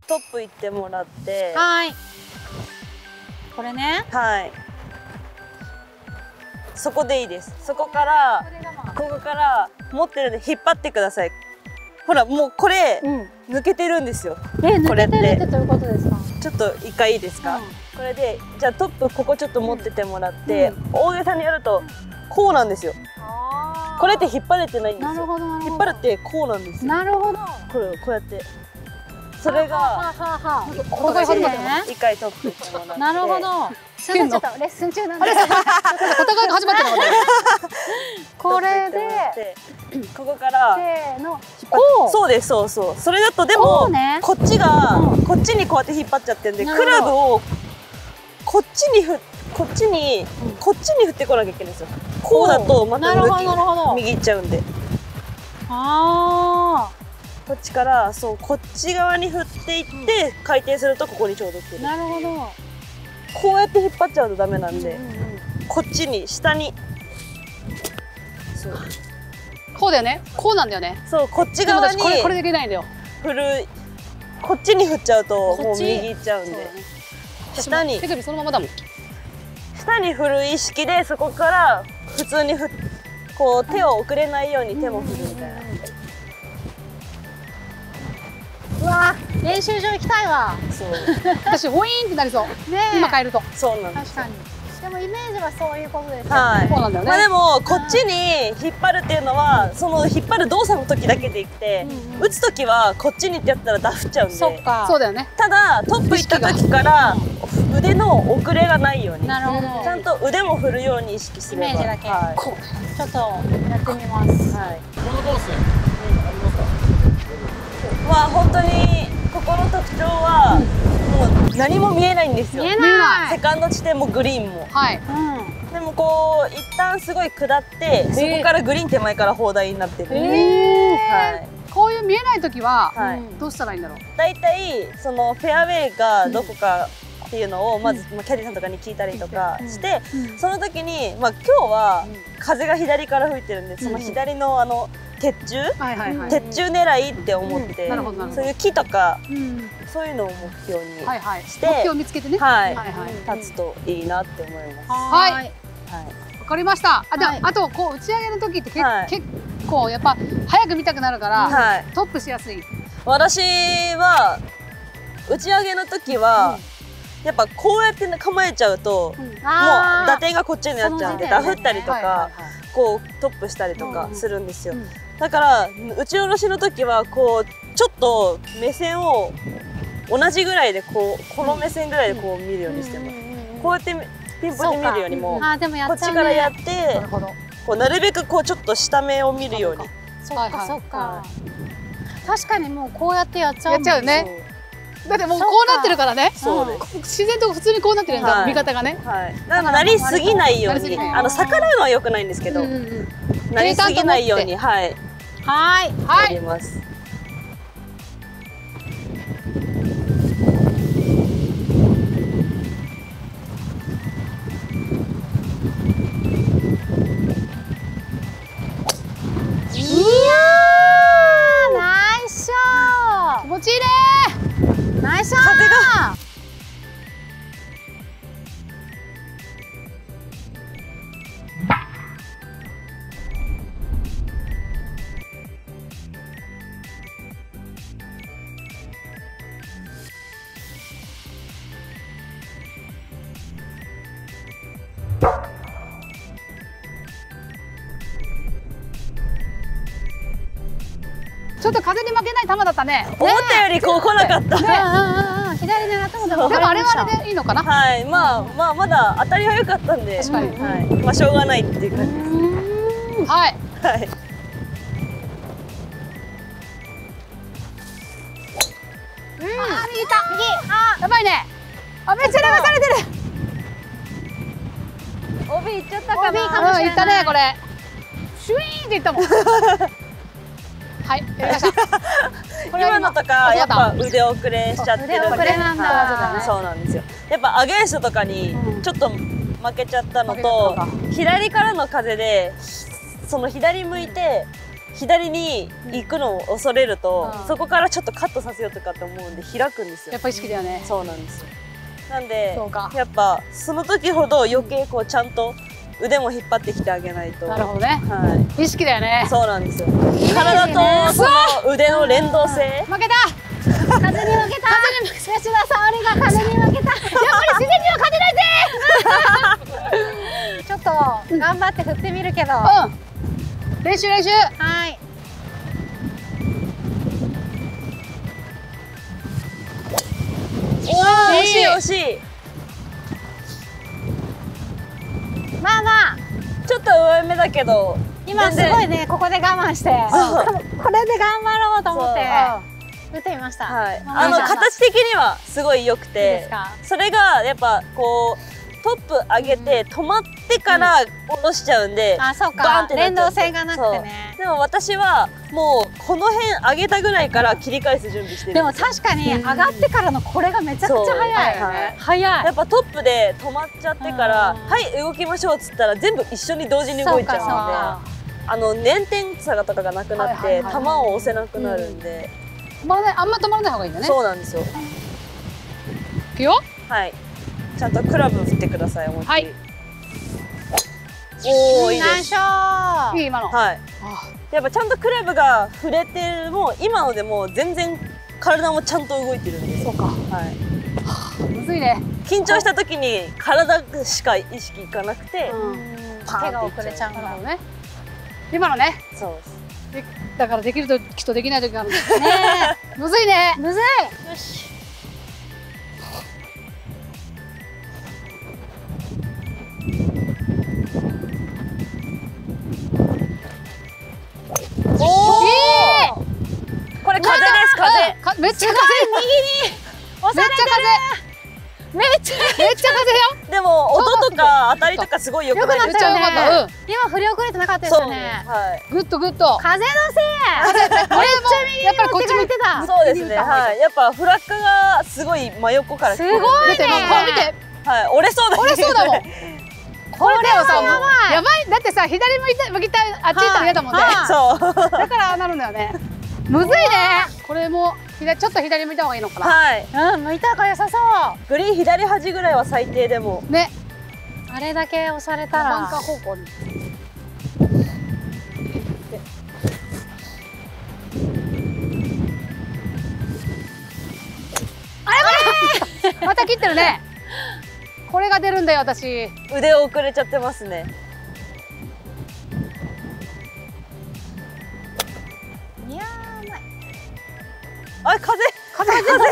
トップ行ってもらって。 はい。これね。 はい。そこでいいです。そこから、ここから持ってるんで引っ張ってください。ほら、もうこれ、抜けてるんですよ。 抜けてるってどういうことですか？ ちょっと一回いいですか？これで、じゃあトップここちょっと持っててもらって、大げさにやると、こうなんですよ。これって引っ張れてないんですよ。引っ張るってこうなんですよ。 なるほど。 こうやって。それが、 ここで一回トップ行ってもらって。 なるほど。すぐちょっとレッスン中なんで。戦いが始まってるの。これで、 ここから、 せーの。 そうです、そうそう。それだとでも、こっちが、こっちにこうやって引っ張っちゃってるんで、クラブをこっちに振ってこなきゃいけないんですよ。こうだとまた右行っちゃうんで。こっちからそうこっち側に振っていって回転するとここにちょうど来る。 なるほど。 こうやって引っ張っちゃうとダメなんで、こっちに下に。そう。 こうだよね。こうなんだよね。 そうこっち側にこれできないんだよ。 振る。こっちに振っちゃうともう右行っちゃうんで。下に。 手首そのままだもん。 下に振る意識でそこから普通にこう手を遅れないように手も振るみたいな。 うわ練習場行きたいわ。 そう。 私ウィーンってなりそう。今変えると。 そうなんです。 確かに。でもイメージはそういうことです。 はい。 そうなんだよね。 まあでもこっちに引っ張るっていうのはその引っ張る動作の時だけでいって、打つ時はこっちにってやったらダフっちゃうんで。 そっか。 そうだよね。 ただトップ行った時から腕の遅れがないように。 なるほど。 ちゃんと腕も振るように意識すれば。 イメージだけ。 こう。 ちょっとやってみます。はい。 このコースありますか？ まあ本当にここの特徴はもう何も見えないんですよ。 見えない。 セカンド地点もグリーンも。 はい。 でもこう一旦すごい下ってそこからグリーン手前から砲台になってる。はい。 こういう見えない時はどうしたらいいんだろう。 だいたいそのフェアウェイがどこかっていうのをまずキャディーさんとかに聞いたりとかしてその時にまあ今日は風が左から吹いてるんでその左の鉄柱狙いって思ってそういう木とかそういうのを目標にして目標を見つけてね立つといいなって思います。 はい。わかりました。あとこう打ち上げの時って結構やっぱ早く見たくなるからトップしやすい。 私は打ち上げの時はやっぱこうやって構えちゃうともう打点がこっちになっちゃうんでダフったりとかこうトップしたりとかするんですよ。だから打ち下ろしの時はこうちょっと目線を同じぐらいでこの目線ぐらいでこう見るようにしてます。こうやってピンポンで見るよりもこっちからやってこうなるべくこうちょっと下目を見るように。 そっかそっか。確かにもうこうやってやっちゃう。 やっちゃうね。だってもうこうなってるからね。自然と普通にこうなってるんだ。見方がね。 なりすぎないように。逆らうのは良くないんですけど。なりすぎないようにやります。 気持ちいいね。 ナイスショット。 風が。 ちょっと風に負けない球だったね。 思ったよりこう来なかった。 左狙ってもでもあれはあれでいいのかな。 はい、まあまだ当たりは良かったんで、まあしょうがないっていう感じです。 はい。 はい。 右行った。やばいね。めっちゃ流されてる。 帯いっちゃったかな。 いったねこれ。シュイーンっていったもん。はい、やりました。 今のとかやっぱ腕遅れしちゃってるんで。 腕遅れなんだ。 そうなんですよ。やっぱアゲンストとかにちょっと負けちゃったのと、左からの風でその左向いて左に行くのを恐れると、そこからちょっとカットさせようとかって思うんで開くんですよ。 やっぱ意識だよね。 そうなんですよ。なんでそうか、 やっぱその時ほど余計こうちゃんと腕も引っ張ってきてあげないと。 なるほどね。 はい。 意識だよね。 そうなんですよ。体とその腕の連動性。 負けた。 風に負けた。吉田沙保里が風に負けた。やっぱり自然には勝てないぜ。ちょっと頑張って振ってみるけど。 練習練習。 はい。 惜しい惜しい。 まあまあ。 ちょっと上目だけど。 今すごいね、ここで我慢して、これで頑張ろうと思って打ってみました。 はい。形的にはすごい良くて、それがやっぱこう。トップ上げて止まってから下ろしちゃうんで、 あ、そうか、連動性がなくてね。 でも私はもうこの辺上げたぐらいから切り返す準備してる。 でも確かに上がってからのこれがめちゃくちゃ速いよね。速い。やっぱトップで止まっちゃってから「はい動きましょう」っつったら全部一緒に同時に動いちゃうんで、捻転差とかがなくなって球を押せなくなるんで、 あんま止まらない方がいいんだね。 そうなんですよ。 いくよ。 はい。ちゃんとクラブ振ってください。思いっきり。はい。 おお、いいです。 いい今の。 はい。やっぱちゃんとクラブが触れてる、もう今のでも全然体もちゃんと動いてるんで。 そうか。 はい。 むずいね。 緊張した時に体しか意識いかなくて、 手が遅れちゃうんだろうね。 今のね。 そうです。 だからできるときとできない時があるんですね。むずいね。 むずい。よし。 これ風です風。 めっちゃ風。 右に押されてる。めっちゃ風よ。 でも音とか当たりとかすごい良くなったよね。今振り遅れてなかったですよね。 グッドグッド。 風のせい。めっちゃ右に持ってかれてた。 そうですね。はい。やっぱフラッカがすごい真横から。 すごいね。 見て。 はい。折れそうだ。 折れそうだもん。これでもさ、やばい。だってさ、左向きたい、あっち行ったら嫌だもんね。 そう。 だからなるんだよね。むずいね。これもちょっと左向いた方がいいのかな。 はい。 うん、向いた方が良さそう。 グリーン左端ぐらいは最低でも。 ね。 あれだけ押されたら。 バンカー方向に。あれまた切ってるね。これが出るんだよ私。 腕遅れちゃってますね。 いやー、うまい。 あ、風止まった。風。止まって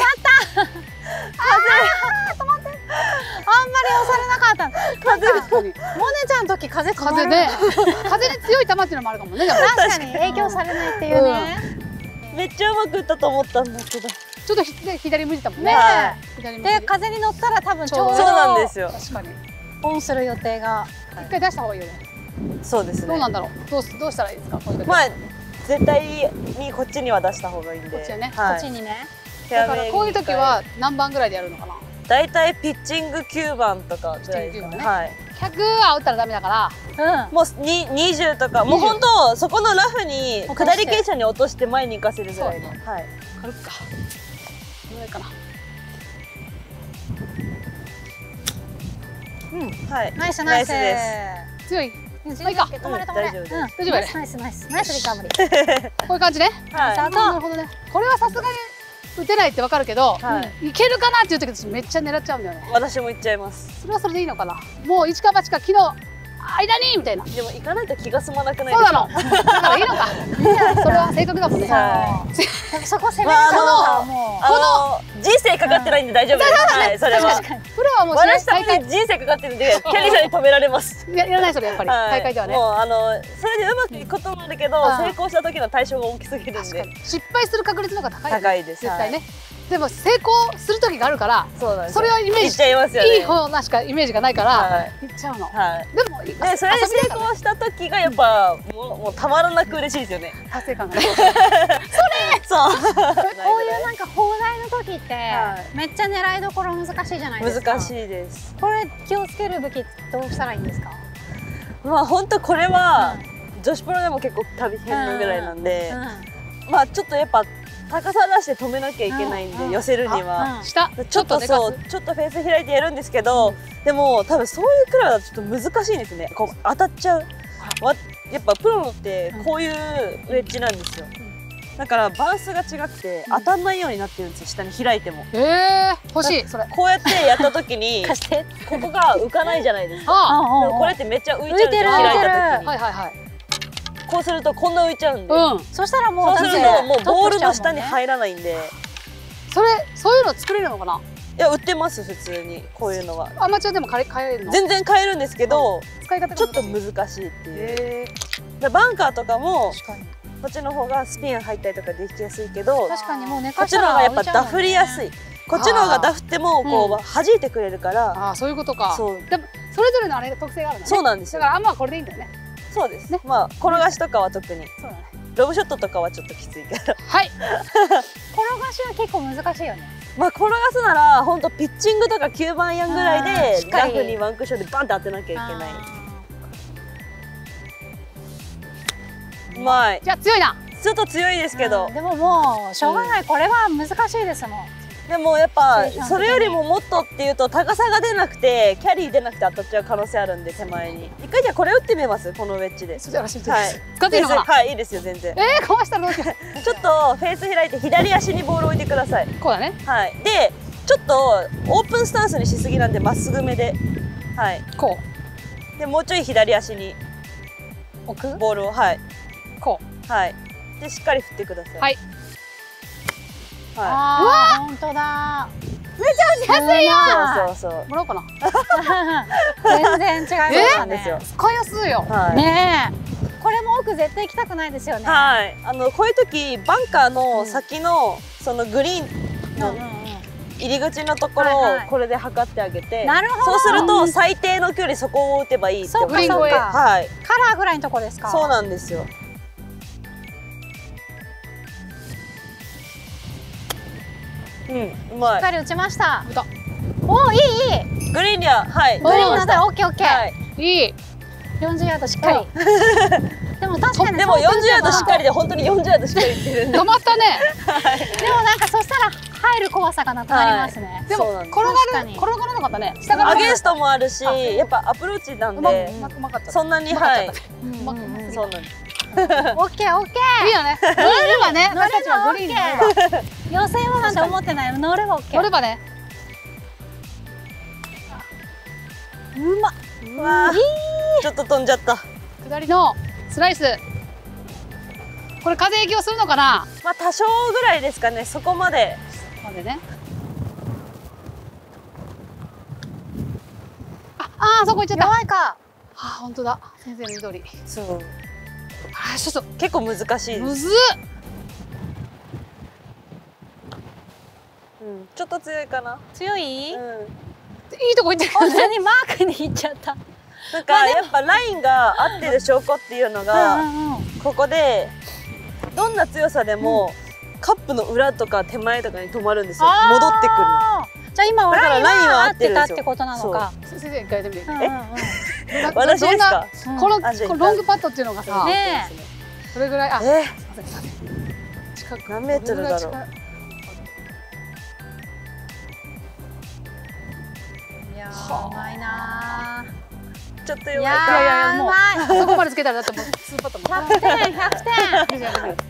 。あんまり押されなかった。 風確かに。 モネちゃんの時風止まる。 風ね。風に強い球っていうのもあるかもね。 確かに影響されないっていうね。 めっちゃうまく打ったと思ったんだけど。 ちょっと左向いてたもんね。 で風に乗ったら多分ちょうど。 そうなんですよ。 確かに。 オンする予定が。 一回出した方がいいよね。 そうですね。 どうなんだろう。どうしたらいいですか。 まあ絶対にこっちには出した方がいいんで。 こっちね。 こっちにね。 だからこういう時は何番ぐらいでやるのかな。 だいたいピッチング9番とかぐらいですかね。はい。 100は打ったらダメだから、 もう20とか、もう本当そこのラフに下り傾斜に落として前に行かせるぐらいの。はい。 軽くか。ぐらいかな。 はい。 ナイスナイスです。 強い。 いいか。止まれ止まれ。 大丈夫。ナイスナイスナイスナイスリカバリー。 こういう感じね。 はい。 なるほどね。これはさすがに打てないってわかるけど、いけるかなっていう時私めっちゃ狙っちゃうんだよね。 私も行っちゃいます。 それはそれでいいのかな。もう一か八か木の間にみたいな。 でも行かないと気が済まなくないですか。 そうなの。だからいいのか。それは正確だもんね。 そこ攻めるからもう。 この人生かかってないんで大丈夫です。はい、それは。 プロはもう私たちに人生かかってるんで、キャリーさんに止められます。 やらないそれやっぱり大会ではね。 もうそれでうまくいくこともあるけど、成功した時の対象が大きすぎるんで。 失敗する確率の方が高い。 高いです。 絶対ね。でも成功する時があるから、それをイメージしちゃいますよね。 いい方なしかイメージがないからいっちゃうの。でもそれで成功した時がやっぱもうたまらなく嬉しいですよね。 達成感がね。 そう。 こういうなんか砲台の時ってめっちゃ狙いどころ難しいじゃないですか。 難しいです。 これ気をつけるべきどうしたらいいんですか。 まあ本当これは女子プロでも結構飛び変なぐらいなんで、まあちょっとやっぱ高さ出して止めなきゃいけないんで、寄せるにはちょっとそうちょっとフェース開いてやるんですけど、でも多分そういうクラブだとちょっと難しいんですね。こう当たっちゃう。やっぱプロってこういうウェッジなんですよ。だからバウンスが違くて当たんないようになってるんですよ、下に開いても。 欲しいそれ。 こうやってやった時にここが浮かないじゃないですか。でもこれってめっちゃ浮いちゃうんですよ、開いた時に。こうするとこんな浮いちゃうんで、 そしたらもうそうするともうボールの下に入らないんで。 そういうの作れるのかな。 いや売ってます普通にこういうのは。 アマチュアでも買えるの？ 全然買えるんですけど、 使い方ちょっと難しいっていう。でバンカーとかもこっちの方がスピン入ったりとかできやすいけど、 確かにもう寝こっちの方がやっぱダフりやすい。こっちの方がダフってもこう弾いてくれるから。 ああそういうことか。 そう。 でもそれぞれのあれ特性があるのね。 そうなんですよ。 だからあんまこれでいいんだよね。 そうですね。まあ転がしとかは特に。 そうだね。 ロブショットとかはちょっときついけど。 はい。 転がしは結構難しいよね。 まあ転がすなら本当ピッチングとか9番アイアンぐらいでラフにワンクッションでバンって当てなきゃいけない。うまい。 じゃあ強いな。 ちょっと強いですけど。 でももうしょうがない。これは難しいですもん。 でもやっぱそれよりももっとっていうと高さが出なくてキャリー出なくて当たっちゃう可能性あるんで、手前に一回じゃあこれ打ってみます。このウェッジで。 それよろしいです。 はい。 使っていいのかな。 はい、いいですよ全然。 壊したらどうしよう。 ちょっとフェース開いて左足にボール置いてください。 こうだね。 はい。でちょっとオープンスタンスにしすぎなんでまっすぐめで、はい。 こう。でもうちょい左足に置くボールを、はい。 こう。はい。でしっかり振ってください。 はい。 ああ本当だ。 めっちゃ安いよ。 そう。 もらおうかな。 全然違いますね。 使いやすいよ。 ねえ。これも奥絶対行きたくないですよね。 はい。こういう時バンカーの先のそのグリーンの入り口のところをこれで測ってあげて、そうすると最低の距離そこを打てばいいってそうかそうか。 はい。 カラーぐらいのとこですか。 そうなんですよ。うん、うまい。 しっかり打ちました。 お、 いい。 グリーンには、はい。 グリーンだったらオッケーオッケー。 いい。 40ヤードしっかり。でも確かに。 でも40ヤードしっかりで本当に40ヤードしっかりいってるんで。 止まったね。 でもなんかそしたら入る怖さがなくなりますね。 でも転がらなかったね。 アゲンストもあるし、やっぱアプローチなんでそんなにはい。そうなんです。 オッケーオッケー。 いいよね。乗れればね。私たちはグリーンに乗れば。 予選はなんて思ってない。乗ればオッケー。 乗ればね。 うまっ。 ちょっと飛んじゃった。 下りのスライス。これ風影響するのかな。 まあ多少ぐらいですかね。そこまで。 までね。あ、そこ行っちゃった。 弱いか。 あ、本当だ。先生の言う通り。 そう。 あ、ちょっと結構難しいです。 むずっ。 うん、ちょっと強いかな。 強い？ いいとこ行ってる。 本当にマークに行っちゃった。 なんかやっぱラインが合ってる証拠っていうのがここでどんな強さでもカップの裏とか手前とかに止まるんですよ。戻ってくる。 じゃあ今はラインは合ってたってことなのか。 先生一回やってみて。 私ですか。 このロングパットっていうのがさ、それぐらい。 近く何メートルだろう。 いやーうまいな。 ちょっと弱い。 いやもうそこまでつけたらだってもう2パットも。 100点100点。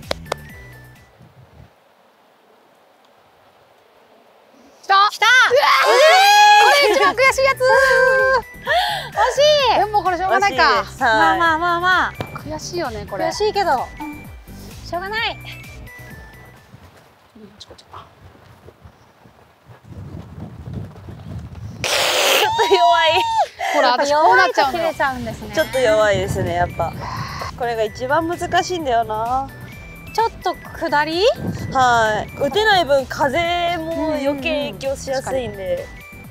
来た。これ一番悔しいやつ。惜しい。でもこれしょうがないか。 まあまあまあまあ。 悔しいよねこれ。 悔しいけどしょうがない。 ちょっと弱い。 ほら私こうなっちゃうのよ。 ちょっと弱いですねやっぱ。これが一番難しいんだよな。 ちょっと下り？ はい。打てない分風も余計影響しやすいんで。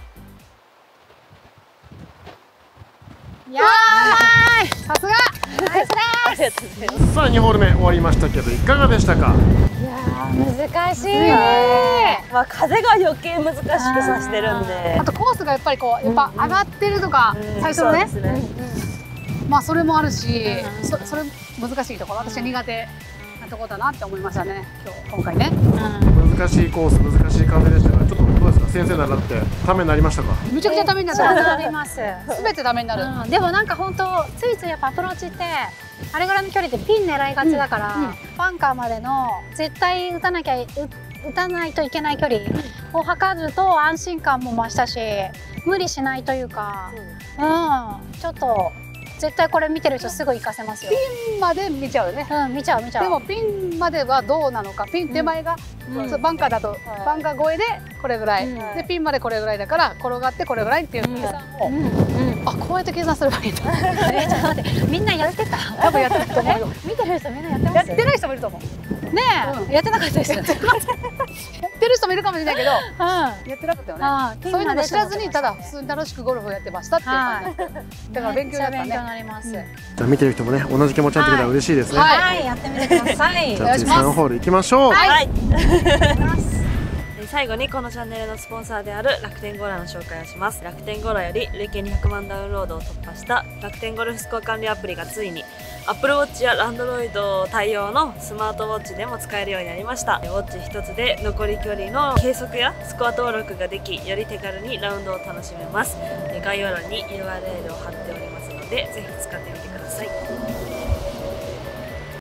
いやー、 さすが。 ナイスです。 ありがとうございます。 さあ2ホール目終わりましたけどいかがでしたか。 いやー難しい。 まあ風が余計難しくさせてるんで。 あとコースがやっぱりこうやっぱ上がってるとか最初のね。 まあそれもあるし、それ難しいところ、私は苦手なところだなって思いましたね。今回ね。 難しいコース、難しい壁でしたが、ちょっとどうですか、先生習ってためになりましたか？ めちゃくちゃためになった。 なります。 すべてためになる。 でもなんか本当ついついやっぱアプローチってあれぐらいの距離でピン狙いがちだから、バンカーまでの絶対打たないといけない距離を測ると安心感も増したし、無理しないというか、ちょっと絶対これ見てる人すぐ行かせますよ。 ピンまで見ちゃうよね。 見ちゃう。 でもピンまではどうなのか、ピン手前が、バンカーだとバンカー越えでこれぐらい、でピンまでこれぐらいだから転がってこれぐらいっていう計算を、あ、こうやって計算すればいいんだ。 ちょっと待って、みんなやってた？ 多分やってると思うよ。 見てる人みんなやってます？ やってない人もいると思う。 ねえ、やってなかったですよ。やってる人もいるかもしれないけど、やってなかったよね。そういうのも知らずにただ普通に楽しくゴルフをやってましたっていう感じ。だから勉強になったね。 勉強になります。 じゃあ見てる人もね、同じ気持ちになってくれたら嬉しいですね。 はい、やってみてください。 じゃあ次3ホール行きましょう。 はい。最後にこのチャンネルのスポンサーである楽天ゴーラの紹介をします。楽天ゴーラより累計200万ダウンロードを突破した楽天ゴルフスコア管理アプリがついに Apple Watch や Android 対応のスマートウォッチでも使えるようになりました。ウォッチ1つで残り距離の計測やスコア登録ができ、より手軽にラウンドを楽しめます。概要欄に URL を貼っておりますので、ぜひ使ってみてください。